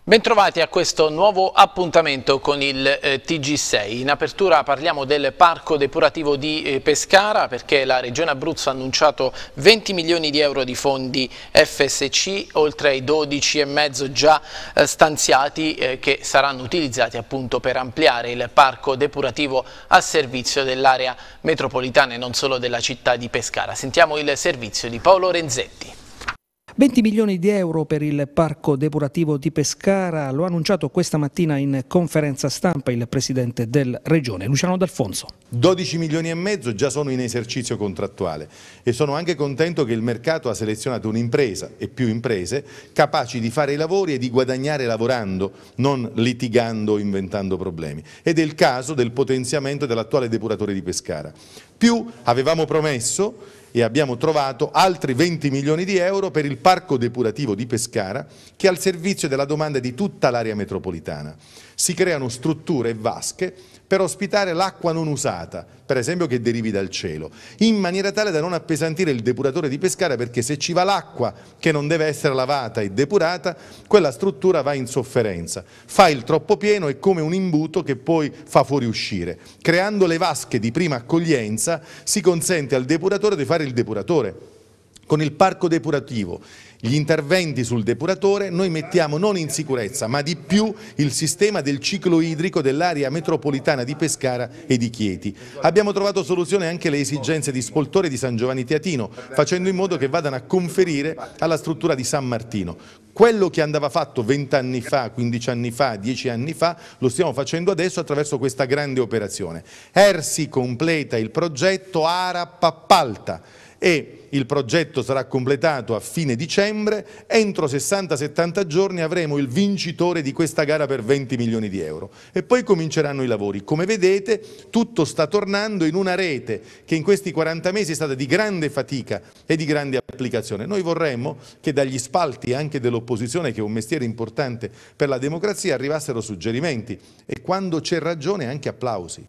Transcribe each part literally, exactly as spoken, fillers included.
Bentrovati a questo nuovo appuntamento con il eh, T G sei. In apertura parliamo del parco depurativo di eh, Pescara, perché la Regione Abruzzo ha annunciato venti milioni di euro di fondi F S C, oltre ai dodici e mezzo già eh, stanziati eh, che saranno utilizzati appunto per ampliare il parco depurativo a servizio dell'area metropolitana e non solo della città di Pescara. Sentiamo il servizio di Paolo Renzetti. venti milioni di euro per il parco depurativo di Pescara, lo ha annunciato questa mattina in conferenza stampa il presidente della regione, Luciano D'Alfonso. dodici milioni e mezzo già sono in esercizio contrattuale e sono anche contento che il mercato ha selezionato un'impresa e più imprese capaci di fare i lavori e di guadagnare lavorando, non litigando o inventando problemi. Ed è il caso del potenziamento dell'attuale depuratore di Pescara. Più avevamo promesso e abbiamo trovato altri venti milioni di euro per il parco depurativo di Pescara, che è al servizio della domanda di tutta l'area metropolitana. Si creano strutture e vasche per ospitare l'acqua non usata, per esempio che derivi dal cielo, in maniera tale da non appesantire il depuratore di Pescara, perché se ci va l'acqua che non deve essere lavata e depurata, quella struttura va in sofferenza, fa il troppo pieno, è come un imbuto che poi fa fuoriuscire. Creando le vasche di prima accoglienza si consente al depuratore di fare il depuratore. Con il parco depurativo, gli interventi sul depuratore, noi mettiamo non in sicurezza ma di più il sistema del ciclo idrico dell'area metropolitana di Pescara e di Chieti. Abbiamo trovato soluzione anche alle esigenze di Spoltore e di San Giovanni Teatino, facendo in modo che vadano a conferire alla struttura di San Martino. Quello che andava fatto vent'anni fa, quindici anni fa, dieci anni fa, lo stiamo facendo adesso attraverso questa grande operazione. Ersi completa il progetto, ARAP appalta e il progetto sarà completato a fine dicembre. Entro sessanta settanta giorni avremo il vincitore di questa gara per venti milioni di euro e poi cominceranno i lavori. Come vedete, tutto sta tornando in una rete che in questi quaranta mesi è stata di grande fatica e di grande applicazione. Noi vorremmo che dagli spalti anche dell'opposizione, che è un mestiere importante per la democrazia, arrivassero suggerimenti e quando c'è ragione anche applausi.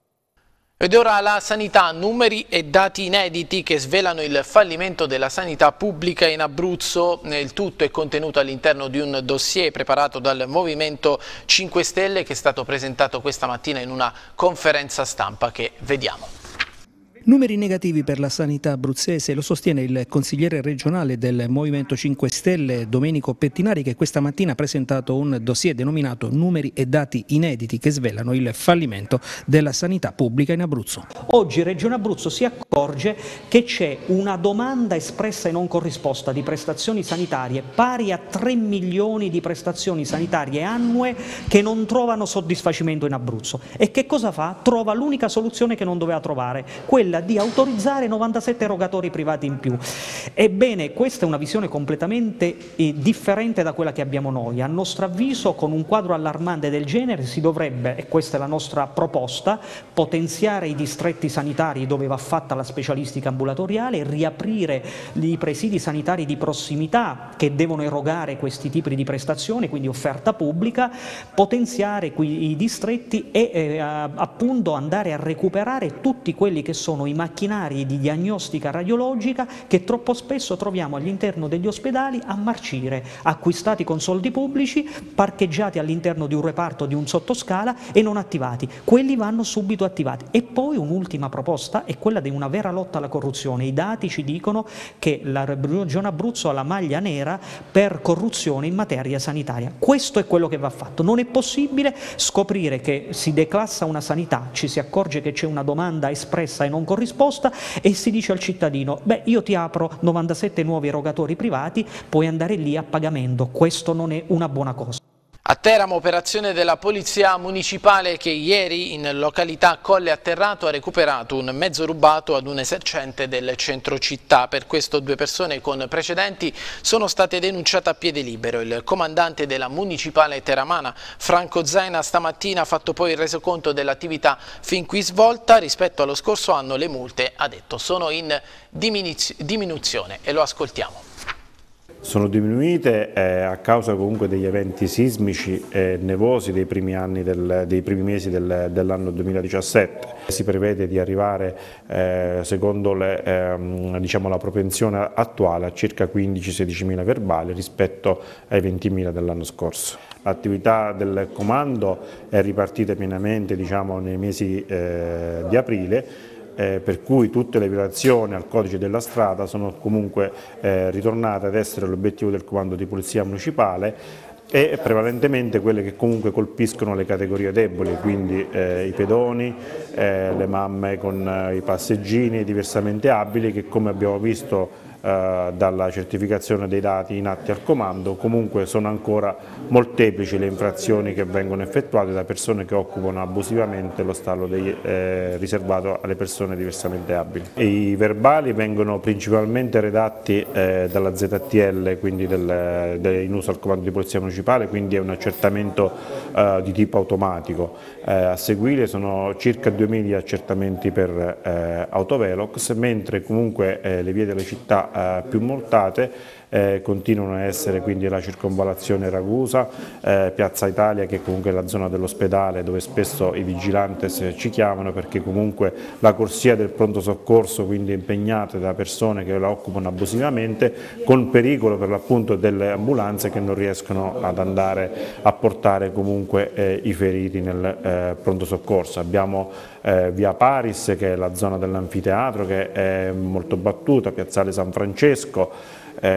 Ed ora la sanità, numeri e dati inediti che svelano il fallimento della sanità pubblica in Abruzzo. Il tutto è contenuto all'interno di un dossier preparato dal Movimento cinque Stelle che è stato presentato questa mattina in una conferenza stampa che vediamo. Numeri negativi per la sanità abruzzese, lo sostiene il consigliere regionale del Movimento cinque Stelle Domenico Pettinari, che questa mattina ha presentato un dossier denominato Numeri e dati inediti che svelano il fallimento della sanità pubblica in Abruzzo. Oggi Regione Abruzzo si accorge che c'è una domanda espressa e non corrisposta di prestazioni sanitarie pari a tre milioni di prestazioni sanitarie annue che non trovano soddisfacimento in Abruzzo. E che cosa fa? Trova l'unica soluzione che non doveva trovare, quella di autorizzare novantasette erogatori privati in più. Ebbene, questa è una visione completamente eh, differente da quella che abbiamo noi. A nostro avviso, con un quadro allarmante del genere si dovrebbe, e questa è la nostra proposta, potenziare i distretti sanitari dove va fatta la specialistica ambulatoriale, riaprire i presidi sanitari di prossimità che devono erogare questi tipi di prestazioni, quindi offerta pubblica, potenziare qui i distretti e eh, appunto andare a recuperare tutti quelli che sono i macchinari di diagnostica radiologica che troppo spesso troviamo all'interno degli ospedali a marcire, acquistati con soldi pubblici, parcheggiati all'interno di un reparto di un sottoscala e non attivati. Quelli vanno subito attivati. E poi un'ultima proposta è quella di una vera lotta alla corruzione. I dati ci dicono che la Regione Abruzzo ha la maglia nera per corruzione in materia sanitaria. Questo è quello che va fatto. Non è possibile scoprire che si declassa una sanità, ci si accorge che c'è una domanda espressa e non corrisposta e si dice al cittadino: beh, io ti apro novantasette nuovi erogatori privati, puoi andare lì a pagamento. Questo non è una buona cosa. A Teramo, operazione della Polizia Municipale che ieri in località Colle Atterrato ha recuperato un mezzo rubato ad un esercente del centro città. Per questo due persone con precedenti sono state denunciate a piede libero. Il comandante della Municipale teramana, Franco Zaina, stamattina ha fatto poi il resoconto dell'attività fin qui svolta. Rispetto allo scorso anno le multe, ha detto, sono in diminuzione e lo ascoltiamo. Sono diminuite eh, a causa comunque degli eventi sismici e nevosi dei primi, anni del, dei primi mesi del, dell'anno duemiladiciassette. Si prevede di arrivare, eh, secondo le, eh, diciamo la propensione attuale, a circa quindici sedicimila verbali rispetto ai ventimila dell'anno scorso. L'attività del comando è ripartita pienamente, diciamo, nei mesi eh, di aprile, eh, per cui tutte le violazioni al codice della strada sono comunque eh, ritornate ad essere l'obiettivo del comando di polizia municipale, e prevalentemente quelle che comunque colpiscono le categorie deboli, quindi eh, i pedoni, eh, le mamme con eh, i passeggini diversamente abili, che come abbiamo visto eh, dalla certificazione dei dati in atti al comando, comunque sono ancora molteplici le infrazioni che vengono effettuate da persone che occupano abusivamente lo stallo dei, eh, riservato alle persone diversamente abili. I verbali vengono principalmente redatti eh, dalla Z T L, quindi del, del, in uso al comando di polizia municipale, quindi è un accertamento eh, di tipo automatico. Eh, a seguire sono circa duemila gli accertamenti per eh, autovelox, mentre comunque eh, le vie delle città eh, più multate Eh, continuano a essere quindi la circonvallazione Ragusa, eh, Piazza Italia, che comunque è la zona dell'ospedale dove spesso i vigilantes ci chiamano, perché comunque la corsia del pronto soccorso quindi è impegnata da persone che la occupano abusivamente, con pericolo per l'appunto delle ambulanze che non riescono ad andare a portare comunque eh, i feriti nel eh, pronto soccorso. Abbiamo eh, via Paris, che è la zona dell'anfiteatro, che è molto battuta, Piazzale San Francesco,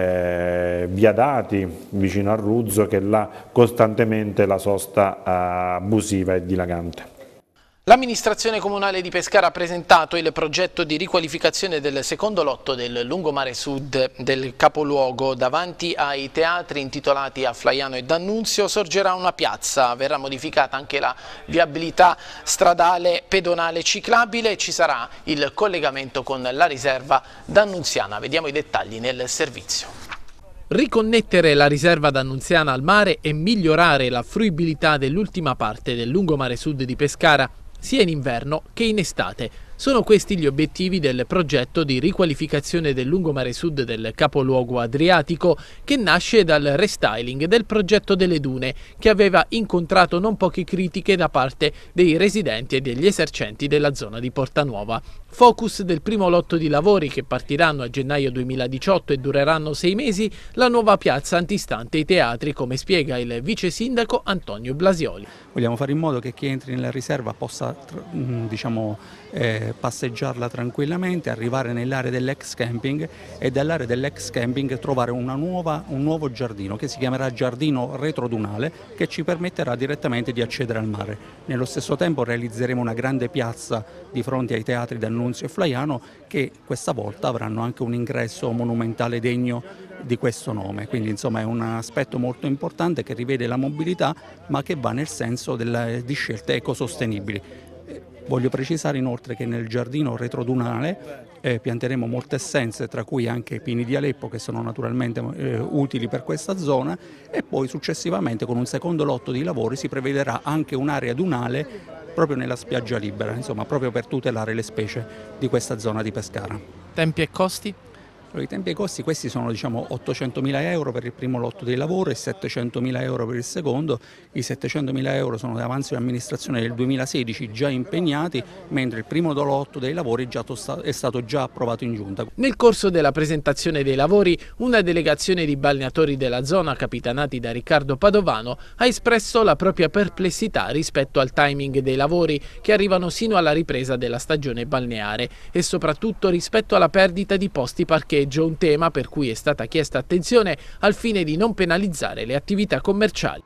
Eh, via Dati vicino a Ruzzo, che là costantemente la sosta eh, abusiva e dilagante. L'amministrazione comunale di Pescara ha presentato il progetto di riqualificazione del secondo lotto del lungomare sud del capoluogo. Davanti ai teatri intitolati a Flaiano e D'Annunzio sorgerà una piazza, verrà modificata anche la viabilità stradale, pedonale, ciclabile e ci sarà il collegamento con la riserva d'Annunziana. Vediamo i dettagli nel servizio. Riconnettere la riserva d'Annunziana al mare e migliorare la fruibilità dell'ultima parte del lungomare sud di Pescara sia in inverno che in estate. Sono questi gli obiettivi del progetto di riqualificazione del lungomare sud del capoluogo adriatico, che nasce dal restyling del progetto delle dune, che aveva incontrato non poche critiche da parte dei residenti e degli esercenti della zona di Portanuova. Focus del primo lotto di lavori, che partiranno a gennaio duemiladiciotto e dureranno sei mesi, la nuova piazza antistante i teatri, come spiega il vice sindaco Antonio Blasioli. Vogliamo fare in modo che chi entri nella riserva possa, diciamo, eh, passeggiarla tranquillamente, arrivare nell'area dell'ex camping e dall'area dell'ex camping trovare una nuova, un nuovo giardino che si chiamerà giardino retrodunale, che ci permetterà direttamente di accedere al mare. Nello stesso tempo realizzeremo una grande piazza di fronte ai teatri d'Annunzio e Flaiano, che questa volta avranno anche un ingresso monumentale degno di questo nome, quindi insomma è un aspetto molto importante che rivede la mobilità, ma che va nel senso della, di scelte ecosostenibili. Voglio precisare inoltre che nel giardino retrodunale eh, pianteremo molte essenze, tra cui anche pini di Aleppo, che sono naturalmente eh, utili per questa zona, e poi successivamente con un secondo lotto di lavori si prevederà anche un'area dunale proprio nella spiaggia libera, insomma proprio per tutelare le specie di questa zona di Pescara. Tempi e costi? I tempi e i costi, questi sono diciamo ottocentomila euro per il primo lotto dei lavori e settecentomila euro per il secondo. I settecentomila euro sono avanzi di amministrazione del duemilasedici già impegnati, mentre il primo lotto dei lavori già è stato già approvato in giunta. Nel corso della presentazione dei lavori, una delegazione di balneatori della zona, capitanati da Riccardo Padovano, ha espresso la propria perplessità rispetto al timing dei lavori, che arrivano sino alla ripresa della stagione balneare, e soprattutto rispetto alla perdita di posti parcheggio, un tema per cui è stata chiesta attenzione al fine di non penalizzare le attività commerciali.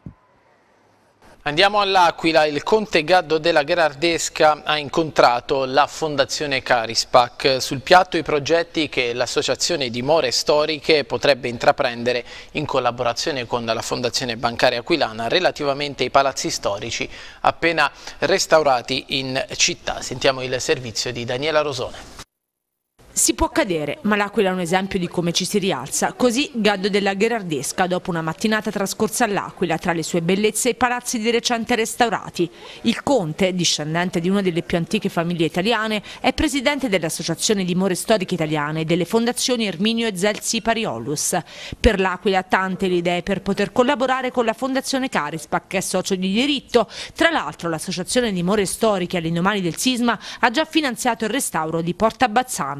Andiamo all'Aquila. Il conte Gaddo della Gherardesca ha incontrato la Fondazione Carispac. Sul piatto i progetti che l'associazione Dimore Storiche potrebbe intraprendere in collaborazione con la Fondazione Bancaria Aquilana relativamente ai palazzi storici appena restaurati in città. Sentiamo il servizio di Daniela Rosone. Si può cadere, ma l'Aquila è un esempio di come ci si rialza. Così Gaddo della Gherardesca, dopo una mattinata trascorsa all'Aquila, tra le sue bellezze e i palazzi di recente restaurati. Il conte, discendente di una delle più antiche famiglie italiane, è presidente dell'Associazione Dimore Storiche Italiane e delle fondazioni Erminio e Zelsi Pariolus. Per l'Aquila tante le idee per poter collaborare con la Fondazione Carispac, che è socio di diritto. Tra l'altro l'Associazione Dimore Storiche all'indomani del sisma ha già finanziato il restauro di Porta Bazzano.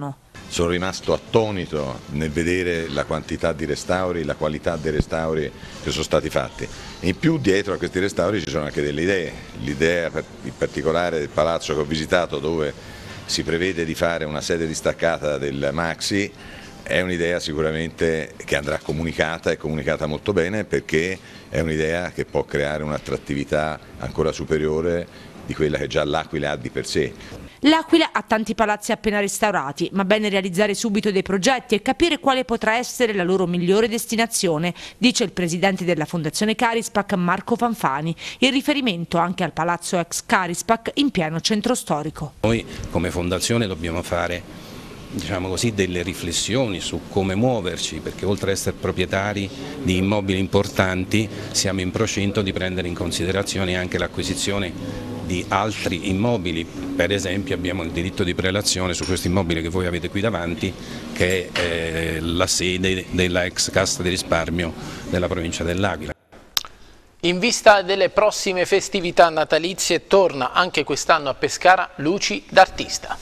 sono rimasto attonito nel vedere la quantità di restauri, la qualità dei restauri che sono stati fatti. In più dietro a questi restauri ci sono anche delle idee, l'idea in particolare del palazzo che ho visitato, dove si prevede di fare una sede distaccata del Maxi, è un'idea sicuramente che andrà comunicata e comunicata molto bene, perché è un'idea che può creare un'attrattività ancora superiore di quella che già l'Aquila ha di per sé. L'Aquila ha tanti palazzi appena restaurati, ma bene realizzare subito dei progetti e capire quale potrà essere la loro migliore destinazione, dice il presidente della Fondazione Carispac Marco Fanfani, in riferimento anche al palazzo ex Carispac in pieno centro storico. Noi come fondazione dobbiamo fare, diciamo così, delle riflessioni su come muoverci, perché oltre ad essere proprietari di immobili importanti siamo in procinto di prendere in considerazione anche l'acquisizione di altri immobili. Per esempio abbiamo il diritto di prelazione su questo immobile che voi avete qui davanti, che è eh, la sede della ex Cassa di Risparmio della provincia dell'Aquila. In vista delle prossime festività natalizie torna anche quest'anno a Pescara Luci d'Artista.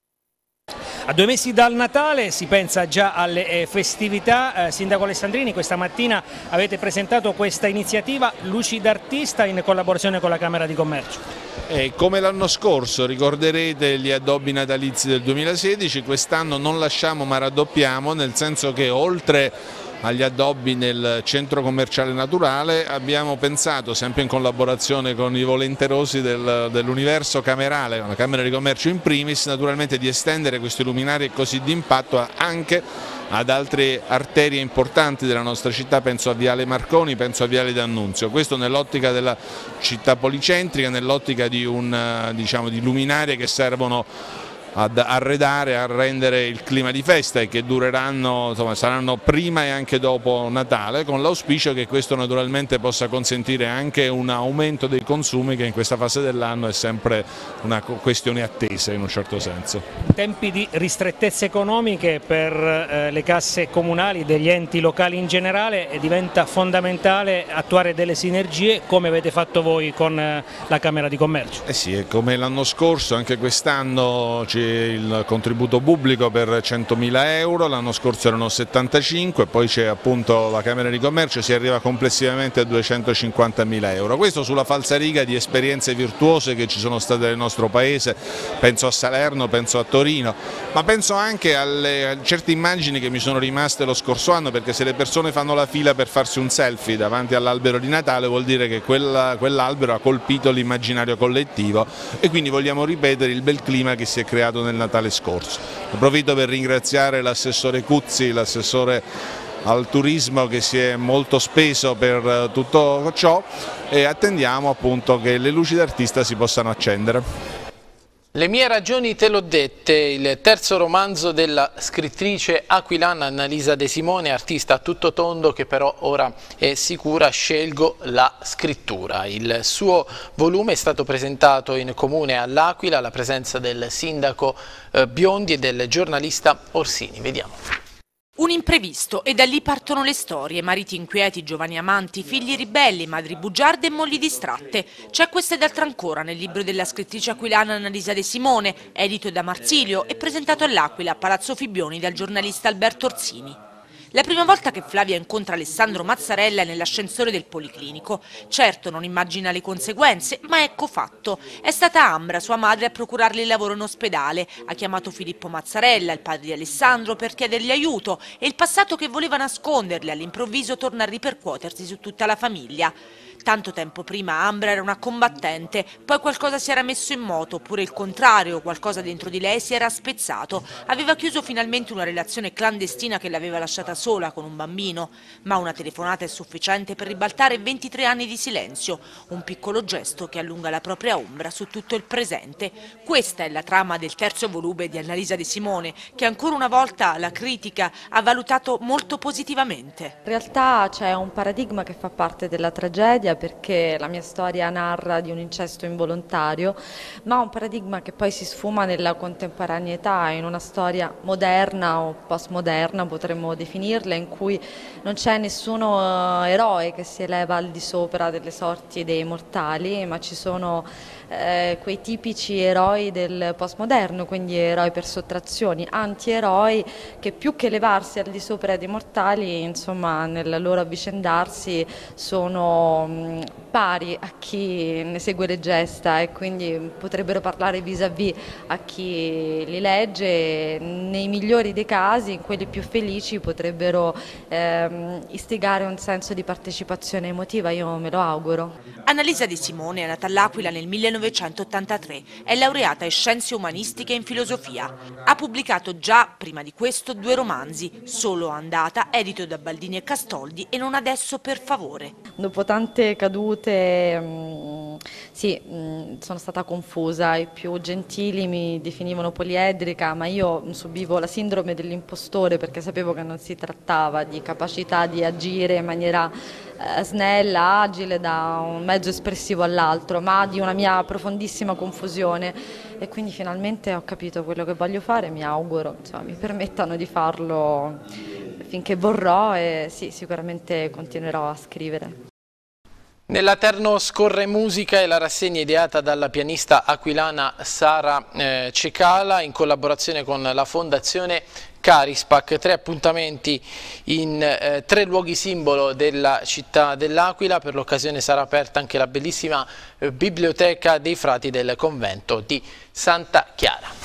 A due mesi dal Natale si pensa già alle festività. Eh, Sindaco Alessandrini, questa mattina avete presentato questa iniziativa Luci d'Artista in collaborazione con la Camera di Commercio. Eh, come l'anno scorso ricorderete gli addobbi natalizi del duemilasedici, quest'anno non lasciamo ma raddoppiamo, nel senso che oltre agli addobbi nel centro commerciale naturale abbiamo pensato, sempre in collaborazione con i volenterosi del, dell'universo camerale, con la Camera di Commercio in primis, naturalmente di estendere questi luminari così d'impatto anche ad altre arterie importanti della nostra città, penso a Viale Marconi, penso a Viale D'Annunzio. Questo nell'ottica della città policentrica, nell'ottica di, un, diciamo, di luminarie che servono ad arredare, a rendere il clima di festa e che dureranno, insomma, saranno prima e anche dopo Natale, con l'auspicio che questo naturalmente possa consentire anche un aumento dei consumi, che in questa fase dell'anno è sempre una questione attesa in un certo senso. Tempi di ristrettezze economiche per eh, le casse comunali, degli enti locali in generale, e diventa fondamentale attuare delle sinergie come avete fatto voi con eh, la Camera di Commercio. Eh sì, come l'anno scorso, anche quest'anno ci il contributo pubblico per centomila euro, l'anno scorso erano settantacinque, poi c'è appunto la Camera di Commercio, si arriva complessivamente a duecentocinquantamila euro. Questo sulla falsariga di esperienze virtuose che ci sono state nel nostro paese, penso a Salerno, penso a Torino, ma penso anche alle, a certe immagini che mi sono rimaste lo scorso anno, perché se le persone fanno la fila per farsi un selfie davanti all'albero di Natale vuol dire che quella, quell'albero ha colpito l'immaginario collettivo e quindi vogliamo ripetere il bel clima che si è creato nel Natale scorso. Approfitto per ringraziare l'assessore Cuzzi, l'assessore al turismo, che si è molto speso per tutto ciò, e attendiamo appunto che le luci d'artista si possano accendere. Le mie ragioni te l'ho dette, il terzo romanzo della scrittrice aquilana Annalisa De Simone, artista a tutto tondo che però ora è sicura: scelgo la scrittura. Il suo volume è stato presentato in comune all'Aquila alla presenza del sindaco Biondi e del giornalista Orsini. Vediamo. Un imprevisto e da lì partono le storie, mariti inquieti, giovani amanti, figli ribelli, madri bugiarde e mogli distratte. C'è questa ed altra ancora nel libro della scrittrice aquilana Annalisa De Simone, edito da Marsilio e presentato all'Aquila, a Palazzo Fibioni, dal giornalista Alberto Orsini. La prima volta che Flavia incontra Alessandro Mazzarella è nell'ascensore del Policlinico. Certo non immagina le conseguenze, ma ecco fatto. È stata Ambra, sua madre, a procurarle il lavoro in ospedale. Ha chiamato Filippo Mazzarella, il padre di Alessandro, per chiedergli aiuto e il passato che voleva nasconderle all'improvviso torna a ripercuotersi su tutta la famiglia. Tanto tempo prima Ambra era una combattente, poi qualcosa si era messo in moto, oppure il contrario, qualcosa dentro di lei si era spezzato. Aveva chiuso finalmente una relazione clandestina che l'aveva lasciata sola con un bambino, ma una telefonata è sufficiente per ribaltare ventitré anni di silenzio, un piccolo gesto che allunga la propria ombra su tutto il presente. Questa è la trama del terzo volume di Annalisa De Simone, che ancora una volta la critica ha valutato molto positivamente. In realtà c'è un paradigma che fa parte della tragedia, famiglia, perché la mia storia narra di un incesto involontario, ma un paradigma che poi si sfuma nella contemporaneità, in una storia moderna o postmoderna potremmo definirla, in cui non c'è nessuno eroe che si eleva al di sopra delle sorti dei mortali, ma ci sono eh, quei tipici eroi del postmoderno, quindi eroi per sottrazioni, antieroi che più che elevarsi al di sopra dei mortali, insomma, nel loro avvicendarsi sono mh, pari a chi ne segue le gesta, e quindi potrebbero parlare vis-à-vis a chi li legge. Nei migliori dei casi, in quelli più felici, potrebbero ehm, istigare un senso di partecipazione emotiva, io me lo auguro. Annalisa De Simone è nata all'Aquila nel millenovecentottantatré, è laureata in scienze umanistiche e in filosofia. Ha pubblicato già prima di questo due romanzi, Solo andata, edito da Baldini e Castoldi, e Non adesso per favore. Dopo tante cadute, mh, sì, mh, sono stata confusa, i più gentili mi definivano poliedrica, ma io subivo la sindrome dell'impostore, perché sapevo che non si trattava di capacità di agire in maniera eh, snella, agile da un mezzo espressivo all'altro, ma di una mia profondissima confusione, e quindi finalmente ho capito quello che voglio fare. Mi auguro, insomma, mi permettano di farlo finché vorrò, e sì, sicuramente continuerò a scrivere. Nella Terno scorre musica è la rassegna ideata dalla pianista aquilana Sara eh, Cecala in collaborazione con la Fondazione Carispac. Tre appuntamenti in eh, tre luoghi simbolo della città dell'Aquila. Per l'occasione sarà aperta anche la bellissima eh, biblioteca dei frati del convento di Santa Chiara.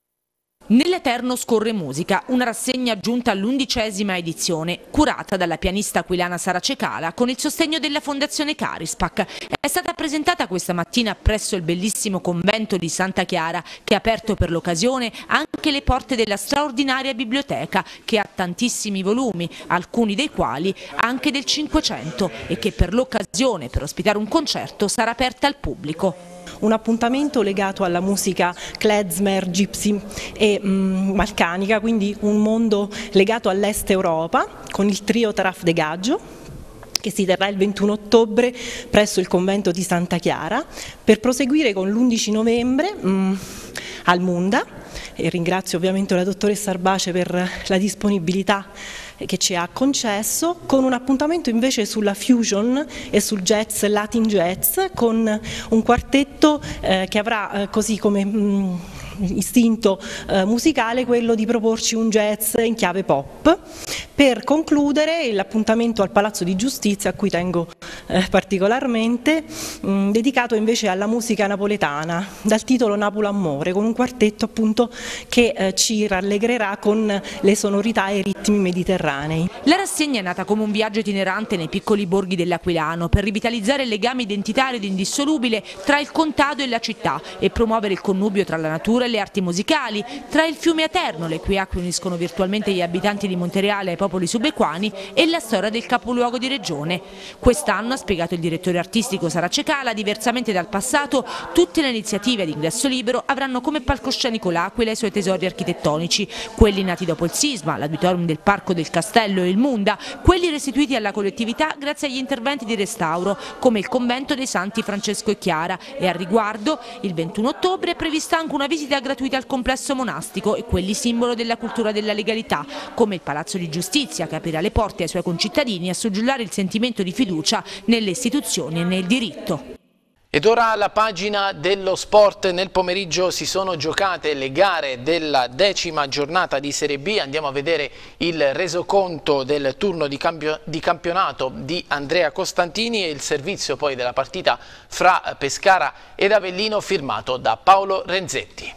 Nell'Eterno scorre musica, una rassegna giunta all'undicesima edizione, curata dalla pianista aquilana Sara Cecala con il sostegno della Fondazione Carispac. È stata presentata questa mattina presso il bellissimo convento di Santa Chiara, che ha aperto per l'occasione anche le porte della straordinaria biblioteca, che ha tantissimi volumi, alcuni dei quali anche del Cinquecento, e che per l'occasione, per ospitare un concerto, sarà aperta al pubblico. Un appuntamento legato alla musica klezmer, gypsy e mh, balcanica, quindi un mondo legato all'est Europa, con il trio Taraf de Gaggio, che si terrà il ventuno ottobre presso il convento di Santa Chiara, per proseguire con l'undici novembre mh, al Munda, e ringrazio ovviamente la dottoressa Arbace per la disponibilità che ci ha concesso, con un appuntamento invece sulla fusion e sul jazz, Latin jazz, con un quartetto eh, che avrà eh, così come mh, istinto eh, musicale quello di proporci un jazz in chiave pop, per concludere l'appuntamento al Palazzo di Giustizia, a cui tengo eh, particolarmente, mh, dedicato invece alla musica napoletana, dal titolo Napolo Amore, con un quartetto appunto che eh, ci rallegrerà con le sonorità e i ritmi mediterranei. La rassegna è nata come un viaggio itinerante nei piccoli borghi dell'Aquilano, per rivitalizzare il legame identitario ed indissolubile tra il contado e la città, e promuovere il connubio tra la natura e le arti musicali, tra il fiume Aterno, le cui acque uniscono virtualmente gli abitanti di Montereale ai popoli subequani, e la storia del capoluogo di regione. Quest'anno, ha spiegato il direttore artistico Sara Cecala, diversamente dal passato, tutte le iniziative ad ingresso libero avranno come palcoscenico l'Aquila e i suoi tesori architettonici, quelli nati dopo il sisma, l'auditorium del Parco del Castello e il Munda, quelli restituiti alla collettività grazie agli interventi di restauro, come il convento dei Santi Francesco e Chiara, e al riguardo il ventuno ottobre è prevista anche una visita gratuita al complesso monastico e quelli simbolo della cultura della legalità, come il Palazzo di Giustizia, che aprirà le porte ai suoi concittadini a suggiellare il sentimento di fiducia nelle istituzioni e nel diritto. Ed ora la pagina dello sport. Nel pomeriggio si sono giocate le gare della decima giornata di Serie B. Andiamo a vedere il resoconto del turno di, campio di campionato di Andrea Costantini e il servizio poi della partita fra Pescara ed Avellino, firmato da Paolo Renzetti.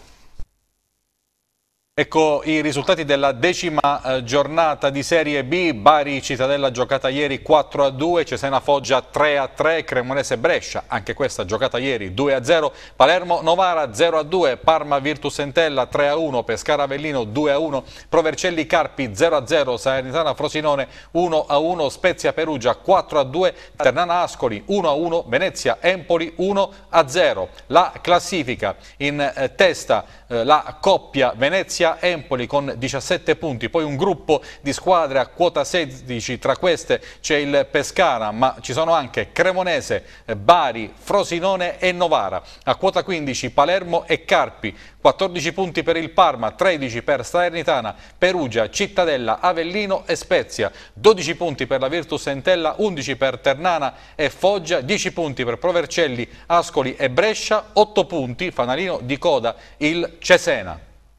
Ecco i risultati della decima eh, giornata di Serie B. Bari Cittadella giocata ieri quattro a due, Cesena Foggia tre a tre, Cremonese Brescia, anche questa giocata ieri due a zero, Palermo Novara zero a due, Parma Virtus Entella tre a uno, Pescara Avellino due a uno, Provercelli Carpi zero a zero, Salernitana Frosinone uno a uno, Spezia Perugia quattro a due, Ternana Ascoli uno a uno, Venezia Empoli uno a zero. La classifica: in eh, testa eh, la coppia Venezia Spezia-Empoli con diciassette punti, poi un gruppo di squadre a quota sedici, tra queste c'è il Pescara, ma ci sono anche Cremonese, Bari, Frosinone e Novara. A quota quindici Palermo e Carpi, quattordici punti per il Parma, tredici per Salernitana, Perugia, Cittadella, Avellino e Spezia, dodici punti per la Virtus Entella, undici per Ternana e Foggia, dieci punti per Provercelli, Ascoli e Brescia, otto punti, fanalino di coda, il Cesena.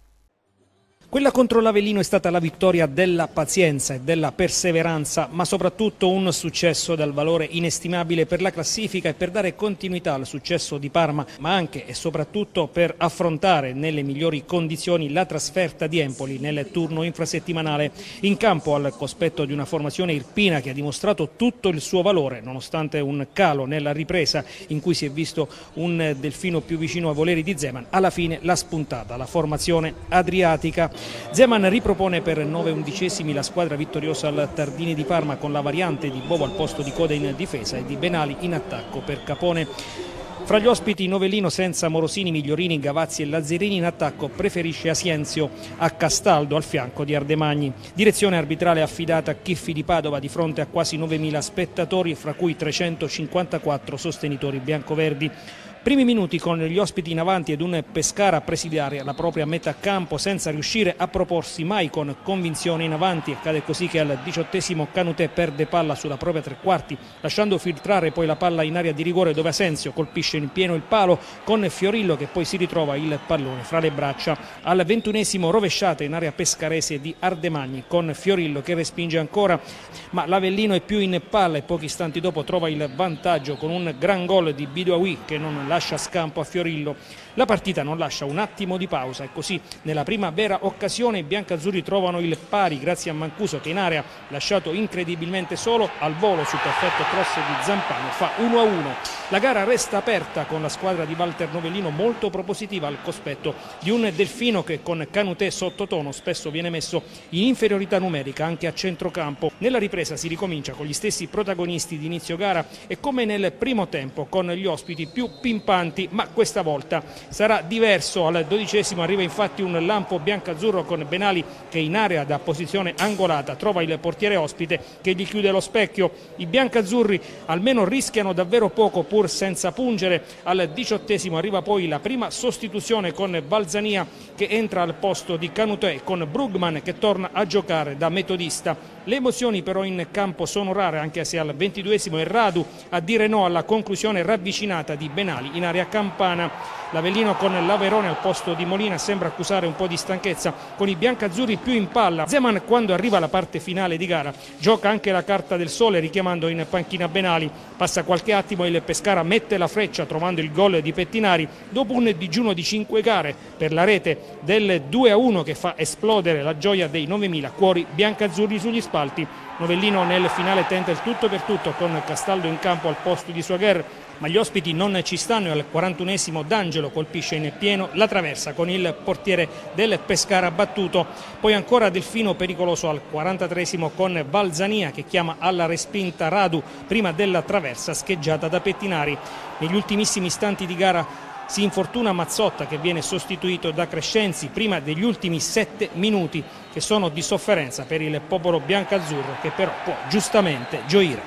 Quella contro l'Avellino è stata la vittoria della pazienza e della perseveranza, ma soprattutto un successo dal valore inestimabile per la classifica e per dare continuità al successo di Parma, ma anche e soprattutto per affrontare nelle migliori condizioni la trasferta di Empoli nel turno infrasettimanale. In campo al cospetto di una formazione irpina che ha dimostrato tutto il suo valore, nonostante un calo nella ripresa in cui si è visto un Delfino più vicino ai voleri di Zeman, alla fine l'ha spuntata la formazione adriatica. Zeman ripropone per nove undicesimi la squadra vittoriosa al Tardini di Parma con la variante di Bovo al posto di Coda in difesa e di Benali in attacco per Capone. Fra gli ospiti Novellino senza Morosini, Migliorini, Gavazzi e Lazzarini, in attacco preferisce Asienzio a Castaldo al fianco di Ardemagni. Direzione arbitrale affidata a Chiffi di Padova di fronte a quasi novemila spettatori, fra cui trecentocinquantaquattro sostenitori biancoverdi. Primi minuti con gli ospiti in avanti ed un Pescara a presidiare la propria metà campo senza riuscire a proporsi mai con convinzione in avanti. Accade così che al diciottesimo Canutè perde palla sulla propria tre quarti, lasciando filtrare poi la palla in area di rigore dove Asensio colpisce in pieno il palo con Fiorillo che poi si ritrova il pallone fra le braccia. Al ventunesimo rovesciata in area pescarese di Ardemagni con Fiorillo che respinge ancora, ma l'Avellino è più in palla e pochi istanti dopo trova il vantaggio con un gran gol di Bidouaoui che non lascia scampo a Fiorillo. La partita non lascia un attimo di pausa e così nella prima vera occasione i biancazzurri trovano il pari grazie a Mancuso che in area, lasciato incredibilmente solo, al volo su perfetto cross di Zampano fa uno a uno. La gara resta aperta con la squadra di Walter Novellino molto propositiva al cospetto di un Delfino che con Canutè sottotono spesso viene messo in inferiorità numerica anche a centrocampo. Nella ripresa si ricomincia con gli stessi protagonisti di inizio gara e come nel primo tempo con gli ospiti più pimpanti, ma questa volta sarà diverso. Al dodicesimo arriva infatti un lampo biancazzurro con Benali che in area da posizione angolata trova il portiere ospite che gli chiude lo specchio. I biancazzurri almeno rischiano davvero poco pur senza pungere. Al diciottesimo arriva poi la prima sostituzione con Balzania che entra al posto di Canutè con Brugman che torna a giocare da metodista. Le emozioni però in campo sono rare, anche se al ventiduesimo è Radu a dire no alla conclusione ravvicinata di Benali in area campana. L'Avellino con l'Averone al posto di Molina sembra accusare un po' di stanchezza con i biancazzurri più in palla. Zeman, quando arriva alla parte finale di gara, gioca anche la carta del sole richiamando in panchina Benali. Passa qualche attimo e il Pescara mette la freccia trovando il gol di Pettinari dopo un digiuno di cinque gare per la rete del due a uno che fa esplodere la gioia dei novemila cuori biancazzurri sugli spalti. Novellino nel finale tenta il tutto per tutto con Castaldo in campo al posto di Suaguer, ma gli ospiti non ci stanno e al quarantunesimo D'Angelo colpisce in pieno la traversa con il portiere del Pescara battuto. Poi ancora Delfino pericoloso al quarantatreesimo con Balzania che chiama alla respinta Radu prima della traversa scheggiata da Pettinari. Negli ultimissimi istanti di gara si infortuna Mazzotta che viene sostituito da Crescenzi prima degli ultimi sette minuti che sono di sofferenza per il popolo biancazzurro che però può giustamente gioire.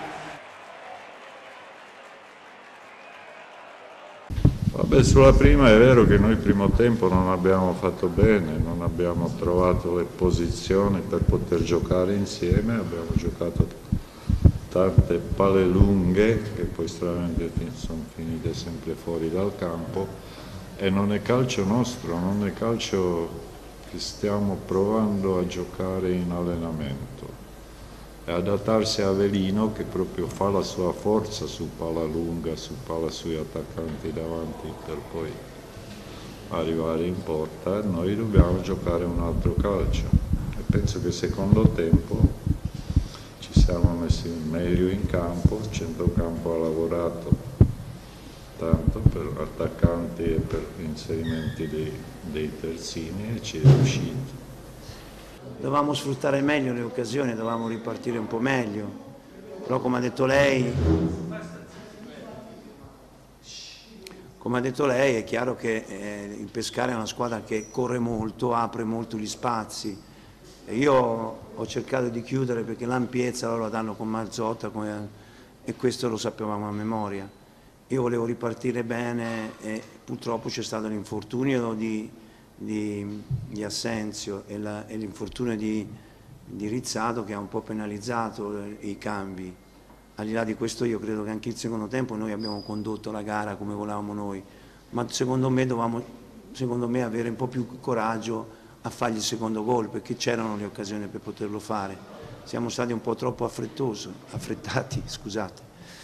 Vabbè, sulla prima è vero che noi il primo tempo non abbiamo fatto bene, non abbiamo trovato le posizioni per poter giocare insieme, abbiamo giocato tante palle lunghe che poi stranamente sono finite sempre fuori dal campo e non è calcio nostro, non è calcio che stiamo provando a giocare in allenamento. È adattarsi a Avellino che proprio fa la sua forza su palla lunga, su palla sui attaccanti davanti per poi arrivare in porta. Noi dobbiamo giocare un altro calcio e penso che secondo tempo ci siamo messi meglio in campo, il centrocampo ha lavorato tanto per attaccanti e per inserimenti dei, dei terzini e ci è riuscito. Dovevamo sfruttare meglio le occasioni, dovevamo ripartire un po' meglio, però come ha detto lei, come ha detto lei, è chiaro che eh, il Pescara è una squadra che corre molto, apre molto gli spazi. E io ho cercato di chiudere perché l'ampiezza loro la danno con Marzotta come, e questo lo sapevamo a memoria. Io volevo ripartire bene e purtroppo c'è stato l'infortunio di, di, di Assenzio e l'infortunio di, di Rizzato che ha un po' penalizzato i cambi. Al di là di questo io credo che anche il secondo tempo noi abbiamo condotto la gara come volevamo noi, ma secondo me dovevamo secondo me, avere un po' più coraggio a fargli il secondo gol perché c'erano le occasioni per poterlo fare. Siamo stati un po' troppo affrettosi, affrettati, scusate.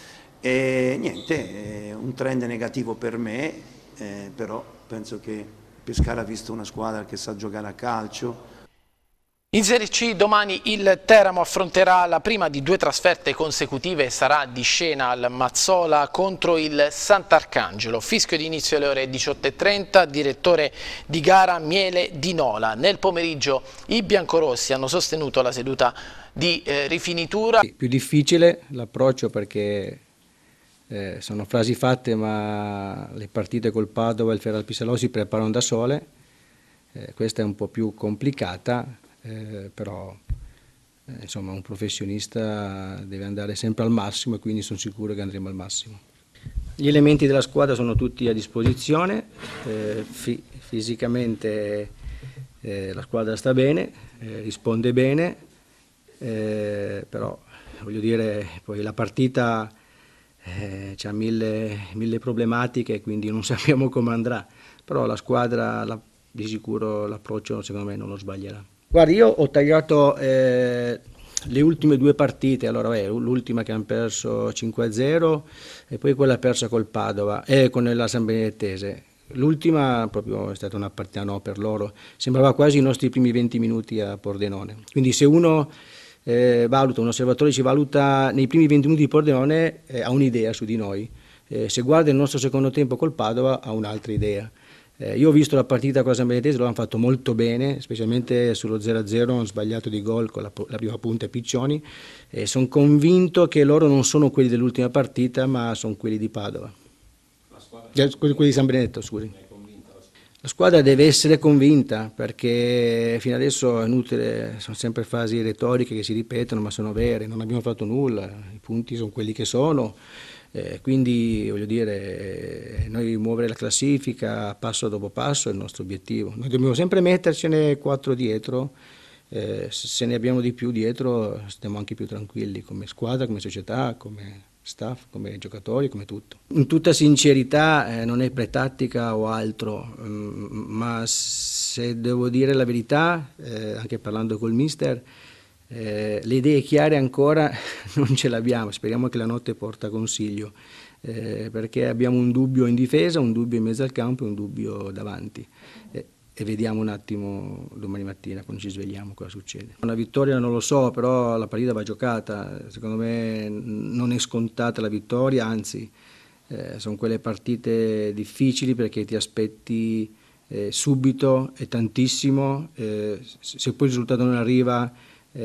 E niente, è un trend negativo per me, eh, però penso che Pescara ha visto una squadra che sa giocare a calcio. In Serie C domani il Teramo affronterà la prima di due trasferte consecutive e sarà di scena al Mazzola contro il Sant'Arcangelo. Fischio di inizio alle ore diciotto e trenta, direttore di gara Miele Di Nola. Nel pomeriggio i biancorossi hanno sostenuto la seduta di eh, rifinitura. Più difficile l'approccio perché eh, sono frasi fatte, ma le partite col Padova e il Ferral Pissalò si preparano da sole. Eh, questa è un po' più complicata. Eh, però eh, insomma un professionista deve andare sempre al massimo e quindi sono sicuro che andremo al massimo. Gli elementi della squadra sono tutti a disposizione, eh, fi fisicamente eh, la squadra sta bene, eh, risponde bene, eh, però voglio dire poi la partita eh, ha mille, mille problematiche, quindi non sappiamo come andrà, però la squadra la, di sicuro l'approccio secondo me non lo sbaglierà. Guardi, io ho tagliato eh, le ultime due partite, allora eh, l'ultima che hanno perso cinque a zero e poi quella persa col Padova e eh, con la San Benedettese. L'ultima proprio è stata una partita no per loro, sembrava quasi i nostri primi venti minuti a Pordenone. Quindi se uno eh, valuta, un osservatore ci valuta nei primi venti minuti di Pordenone eh, ha un'idea su di noi, eh, se guarda il nostro secondo tempo col Padova ha un'altra idea. Eh, io ho visto la partita con la San Benedettese, lo hanno fatto molto bene, specialmente sullo zero a zero, hanno sbagliato di gol con la, la prima punta e Piccioni. Eh, sono convinto che loro non sono quelli dell'ultima partita, ma sono quelli di Padova. La squadra... eh, quelli di San Benedetto, scusi. La squadra deve essere convinta, perché fino adesso è inutile, sono sempre frasi retoriche che si ripetono, ma sono vere, non abbiamo fatto nulla, i punti sono quelli che sono. Eh, quindi voglio dire, noi muovere la classifica passo dopo passo è il nostro obiettivo. Noi dobbiamo sempre mettercene quattro dietro, eh, se ne abbiamo di più dietro stiamo anche più tranquilli come squadra, come società, come staff, come giocatori, come tutto. In tutta sincerità eh, non è pretattica o altro, mh, ma se devo dire la verità, eh, anche parlando col mister, Eh, le idee chiare ancora non ce l'abbiamo, speriamo che la notte porta consiglio, eh, perché abbiamo un dubbio in difesa, un dubbio in mezzo al campo e un dubbio davanti eh, e vediamo un attimo domani mattina quando ci svegliamo cosa succede. Una vittoria non lo so, però la partita va giocata, secondo me non è scontata la vittoria, anzi eh, sono quelle partite difficili perché ti aspetti eh, subito e tantissimo, eh, se poi il risultato non arriva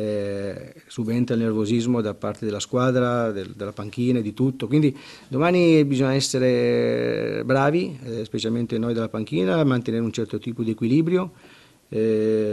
Eh, subentra il nervosismo da parte della squadra, del, della panchina e di tutto, quindi domani bisogna essere bravi, eh, specialmente noi della panchina, mantenere un certo tipo di equilibrio, eh,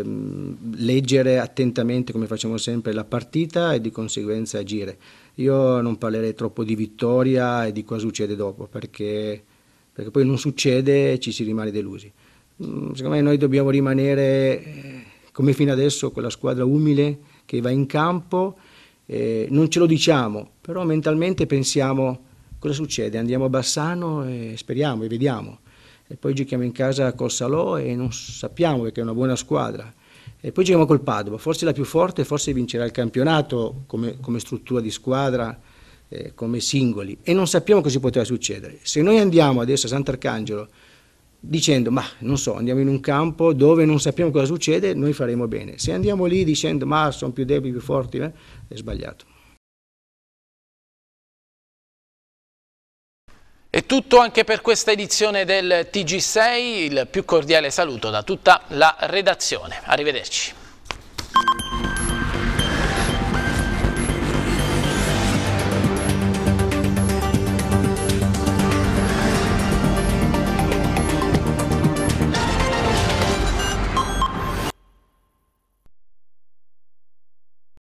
leggere attentamente come facciamo sempre la partita e di conseguenza agire. Io non parlerei troppo di vittoria e di cosa succede dopo, perché, perché poi non succede e ci si rimane delusi. Secondo me noi dobbiamo rimanere come fino adesso quella squadra umile che va in campo, eh, non ce lo diciamo, però mentalmente pensiamo cosa succede, andiamo a Bassano e speriamo e vediamo, e poi giochiamo in casa col Salò e non sappiamo perché è una buona squadra, e poi giochiamo col Padova, forse la più forte, forse vincerà il campionato come, come struttura di squadra, eh, come singoli, e non sappiamo cosa poteva succedere. Se noi andiamo adesso a Sant'Arcangelo dicendo ma non so, andiamo in un campo dove non sappiamo cosa succede, noi faremo bene. Se andiamo lì dicendo ma sono più deboli, più forti, eh, è sbagliato. È tutto anche per questa edizione del T G sei, il più cordiale saluto da tutta la redazione. Arrivederci.